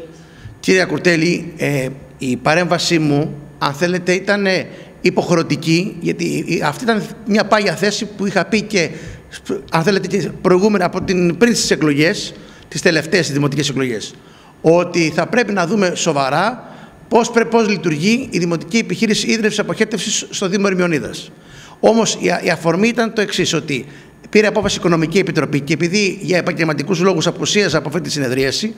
Κύριε Κουρτέλη, η παρέμβασή μου, αν θέλετε, ήταν υποχρεωτική, γιατί αυτή ήταν μια πάγια θέση που είχα πει και, αν θέλετε, και προηγούμενα πριν τις εκλογές, τις τελευταίες δημοτικές εκλογές, ότι θα πρέπει να δούμε σοβαρά πώς λειτουργεί η δημοτική επιχείρηση ίδρυυσης αποχέτευσης στο Δήμο Ερμιονίδας. Όμως η αφορμή ήταν το εξής, ότι πήρε απόφαση η Οικονομική Επιτροπή και επειδή για επαγγελματικούς λόγους απουσίαζα από αυτή τη συνεδρίαση,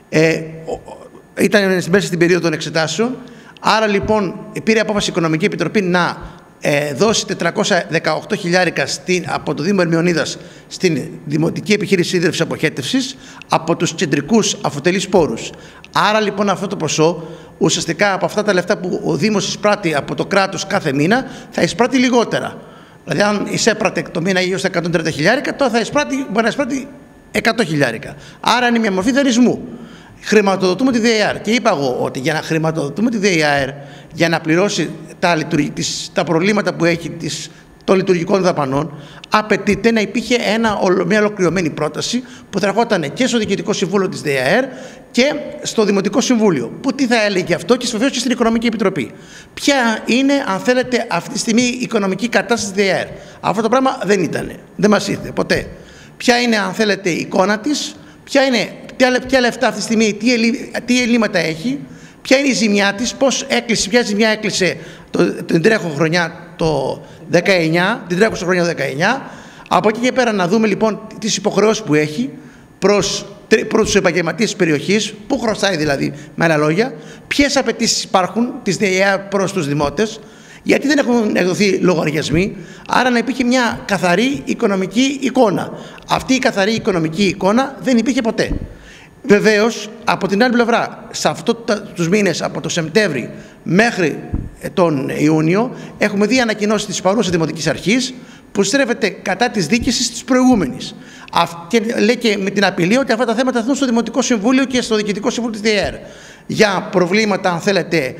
ήταν μέσα στην περίοδο των εξετάσεων, άρα λοιπόν πήρε απόφαση η Οικονομική Επιτροπή να δώσει 418 χιλιάρικα από το Δήμο Ερμιονίδας στην Δημοτική Επιχείρηση Ίδρυυσης Αποχέτευσης από τους κεντρικούς αφωτελείς πόρους. Άρα λοιπόν αυτό το ποσό, ουσιαστικά από αυτά τα λεφτά που ο Δήμος εισπράττει από το κράτος κάθε μήνα, θα εισπράττει λιγότερα. Δηλαδή αν εισέπρατε το μήνα γύρω στα 130 χιλιάρικα, τώρα μπορεί να εισπράττει 100 χιλιάρικα. Άρα είναι μια μορφή δανεισμού. Χρηματοδοτούμε τη ΔΕΙΑΡ και είπα εγώ ότι για να χρηματοδοτούμε τη ΔΕΙΑΡ, για να πληρώσει τα προβλήματα που έχει των λειτουργικών δαπανών, απαιτείται να υπήρχε μια ολοκληρωμένη πρόταση που θα ερχόταν και στο Διοικητικό Συμβούλιο της ΔΕΙΑΡ και στο Δημοτικό Συμβούλιο. Που τι θα έλεγε αυτό και βεβαίως και στην Οικονομική Επιτροπή. Ποια είναι, αν θέλετε, αυτή τη στιγμή η οικονομική κατάσταση της ΔΕΙΑΡ. Αυτό το πράγμα δεν μας ήρθε ποτέ. Ποια είναι, αν θέλετε, η εικόνα της, ποια λεφτά αυτή τη στιγμή, τι ελλείμματα έχει, ποια είναι η ζημιά της, ποια ζημιά έκλεισε την τρέχουσα χρονιά το 19, την τρέχουσα χρονιά το 19. Από εκεί και πέρα να δούμε λοιπόν τις υποχρεώσεις που έχει προς τους επαγγελματίες της περιοχής, που χρωστάει δηλαδή, με άλλα λόγια, ποιες απαιτήσεις υπάρχουν της ΔΕΙΑ προς τους δημότες, γιατί δεν έχουν εκδοθεί λογαριασμοί, άρα να υπήρχε μια καθαρή οικονομική εικόνα. Αυτή η καθαρή οικονομική εικόνα δεν υπήρχε ποτέ. Βεβαίως, από την άλλη πλευρά, σε αυτούς τους μήνες, από το Σεπτέμβρη μέχρι τον Ιούνιο, έχουμε δει ανακοινώσεις της παρούσας Δημοτικής Αρχής που στρέφεται κατά της διοίκησης της προηγούμενης. Και λέει και με την απειλή ότι αυτά τα θέματα θα έρθουν στο Δημοτικό Συμβούλιο και στο Διοικητικό Συμβούλιο της ΔΕΙΑΡ. Για προβλήματα, αν θέλετε,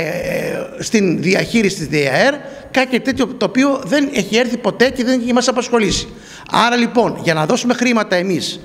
στην διαχείριση της ΔΕΙΑΡ, κάτι τέτοιο το οποίο δεν έχει έρθει ποτέ και δεν έχει μας απασχολήσει. Άρα λοιπόν, για να δώσουμε χρήματα εμείς,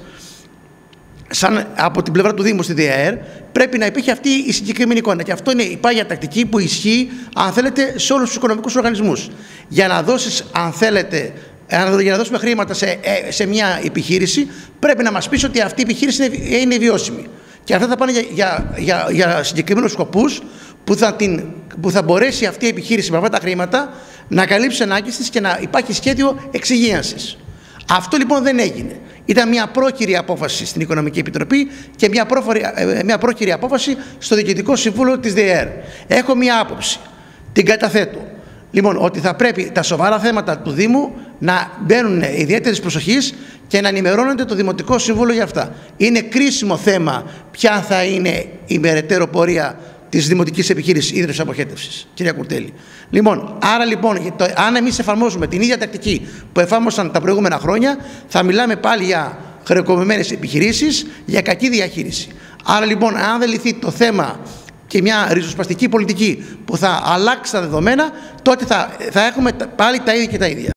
από την πλευρά του Δήμου στη ΔΕΙΑΡ, πρέπει να υπήρχε αυτή η συγκεκριμένη εικόνα. Και αυτό είναι η πάγια τακτική που ισχύει, αν θέλετε, σε όλους τους οικονομικούς οργανισμούς. Για να δώσεις, αν θέλετε, για να δώσουμε χρήματα σε μια επιχείρηση, πρέπει να μας πεις ότι αυτή η επιχείρηση είναι βιώσιμη. Και αυτά θα πάνε για συγκεκριμένους σκοπούς που θα μπορέσει αυτή η επιχείρηση με αυτά τα χρήματα να καλύψει ανάγκες της και να υπάρχει σχέδιο εξυγίανσης. Αυτό λοιπόν δεν έγινε. Ήταν μια πρόκυρη απόφαση στην Οικονομική Επιτροπή και μια πρόκυρη απόφαση στο Διοικητικό Συμβούλιο της ΔΕΙΑΡ. Έχω μια άποψη, την καταθέτω. Λοιπόν, ότι θα πρέπει τα σοβαρά θέματα του Δήμου να μπαίνουν ιδιαίτερης προσοχής και να ενημερώνεται το Δημοτικό Συμβούλιο για αυτά. Είναι κρίσιμο θέμα ποια θα είναι η περαιτέρω πορεία της Δημοτικής Επιχείρησης Ίδρυυσης Αποχέτευσης, κυρία Κουρτέλη. Λοιπόν, άρα λοιπόν, αν εμείς εφαρμόζουμε την ίδια τακτική που εφάρμοσαν τα προηγούμενα χρόνια, θα μιλάμε πάλι για χρεοκοπημένες επιχειρήσεις, για κακή διαχείριση. Άρα λοιπόν, αν δεν λυθεί το θέμα και μια ριζοσπαστική πολιτική που θα αλλάξει τα δεδομένα, τότε θα έχουμε πάλι τα ίδια και τα ίδια.